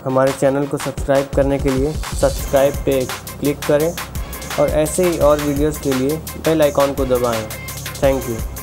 हमारे चैनल को सब्सक्राइब करने के लिए सब्सक्राइब पे क्लिक करें और ऐसे ही और वीडियोस के लिए बेल आइकॉन को दबाएं। Thank you.